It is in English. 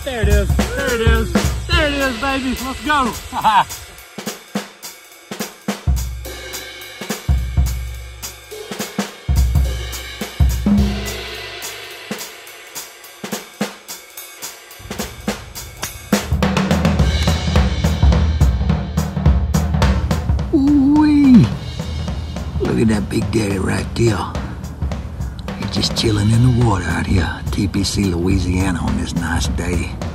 There it is. There it is. There it is, baby. Let's go. Ooh-wee. Look at that big daddy right there. He's just chilling in the water out here, TPC Louisiana on this nice day.